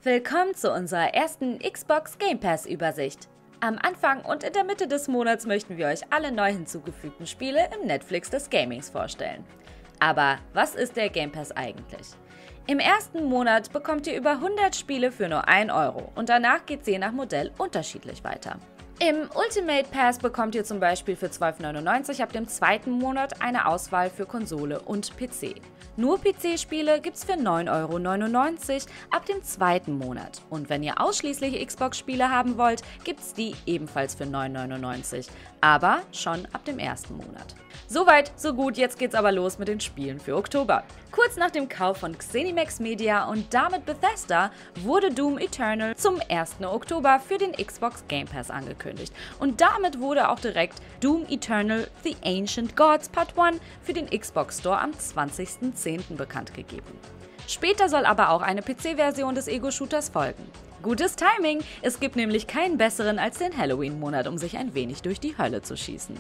Willkommen zu unserer ersten Xbox Game Pass Übersicht. Am Anfang und in der Mitte des Monats möchten wir euch alle neu hinzugefügten Spiele im Netflix des Gamings vorstellen. Aber was ist der Game Pass eigentlich? Im ersten Monat bekommt ihr über 100 Spiele für nur 1 Euro und danach geht's je nach Modell unterschiedlich weiter. Im Ultimate Pass bekommt ihr zum Beispiel für 12,99 € ab dem zweiten Monat eine Auswahl für Konsole und PC. Nur PC-Spiele gibt's für 9,99 € ab dem zweiten Monat. Und wenn ihr ausschließlich Xbox-Spiele haben wollt, gibt's die ebenfalls für 9,99 €, aber schon ab dem ersten Monat. Soweit, so gut, jetzt geht's aber los mit den Spielen für Oktober. Kurz nach dem Kauf von Zenimax Media und damit Bethesda wurde Doom Eternal zum 1. Oktober für den Xbox Game Pass angekündigt. Und damit wurde auch direkt Doom Eternal The Ancient Gods Part 1 für den Xbox Store am 20.10. bekannt gegeben. Später soll aber auch eine PC-Version des Ego-Shooters folgen. Gutes Timing, es gibt nämlich keinen besseren als den Halloween-Monat, um sich ein wenig durch die Hölle zu schießen.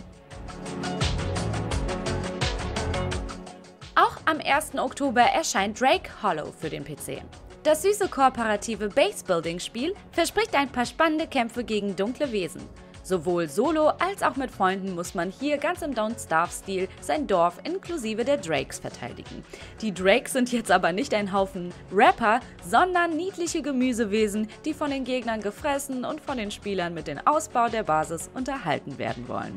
Auch am 1. Oktober erscheint Drake Hollow für den PC. Das süße kooperative Base-Building-Spiel verspricht ein paar spannende Kämpfe gegen dunkle Wesen. Sowohl solo als auch mit Freunden muss man hier ganz im Don't Starve-Stil sein Dorf inklusive der Drakes verteidigen. Die Drakes sind jetzt aber nicht ein Haufen Rapper, sondern niedliche Gemüsewesen, die von den Gegnern gefressen und von den Spielern mit dem Ausbau der Basis unterhalten werden wollen.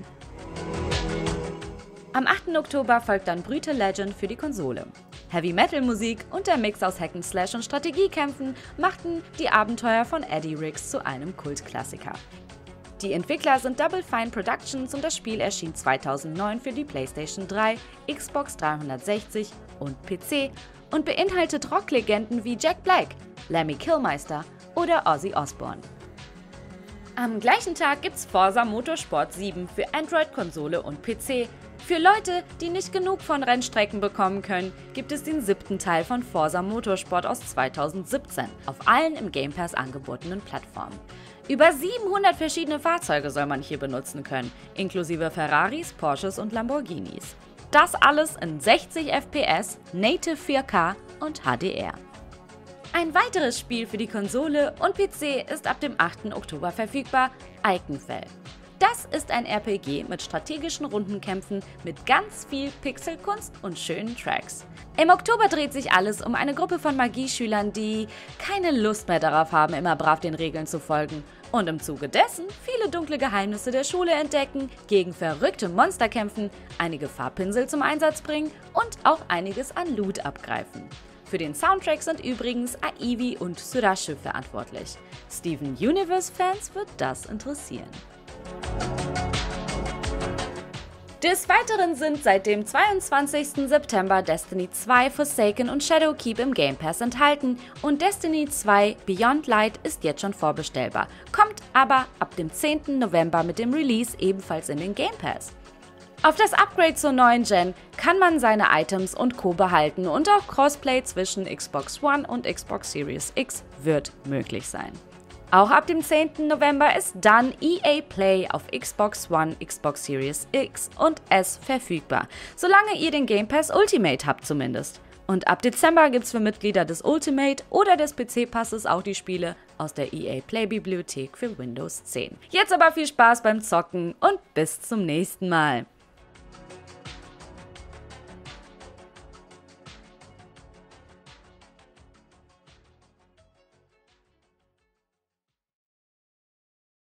Am 8. Oktober folgt dann Brüte Legend für die Konsole. Heavy-Metal-Musik und der Mix aus Hack'n'Slash und Strategiekämpfen machten die Abenteuer von Eddie Riggs zu einem Kultklassiker. Die Entwickler sind Double Fine Productions und das Spiel erschien 2009 für die PlayStation 3, Xbox 360 und PC und beinhaltet Rocklegenden wie Jack Black, Lemmy Kilmister oder Ozzy Osbourne. Am gleichen Tag gibt's Forza Motorsport 7 für Android, Konsole und PC. Für Leute, die nicht genug von Rennstrecken bekommen können, gibt es den 7. Teil von Forza Motorsport aus 2017 auf allen im Game Pass angebotenen Plattformen. Über 700 verschiedene Fahrzeuge soll man hier benutzen können, inklusive Ferraris, Porsches und Lamborghinis. Das alles in 60 FPS, Native 4K und HDR. Ein weiteres Spiel für die Konsole und PC ist ab dem 8. Oktober verfügbar, Ikenfell. Das ist ein RPG mit strategischen Rundenkämpfen mit ganz viel Pixelkunst und schönen Tracks. Im Oktober dreht sich alles um eine Gruppe von Magieschülern, die keine Lust mehr darauf haben, immer brav den Regeln zu folgen und im Zuge dessen viele dunkle Geheimnisse der Schule entdecken, gegen verrückte Monster kämpfen, einige Farbpinsel zum Einsatz bringen und auch einiges an Loot abgreifen. Für den Soundtrack sind übrigens Aivi und Surashu verantwortlich. Steven Universe-Fans wird das interessieren. Des Weiteren sind seit dem 22. September Destiny 2, Forsaken und Shadowkeep im Game Pass enthalten und Destiny 2 Beyond Light ist jetzt schon vorbestellbar, kommt aber ab dem 10. November mit dem Release ebenfalls in den Game Pass. Auf das Upgrade zur neuen Gen kann man seine Items und Co. behalten und auch Crossplay zwischen Xbox One und Xbox Series X wird möglich sein. Auch ab dem 10. November ist dann EA Play auf Xbox One, Xbox Series X und S verfügbar, solange ihr den Game Pass Ultimate habt zumindest. Und ab Dezember gibt's für Mitglieder des Ultimate oder des PC-Passes auch die Spiele aus der EA Play-Bibliothek für Windows 10. Jetzt aber viel Spaß beim Zocken und bis zum nächsten Mal.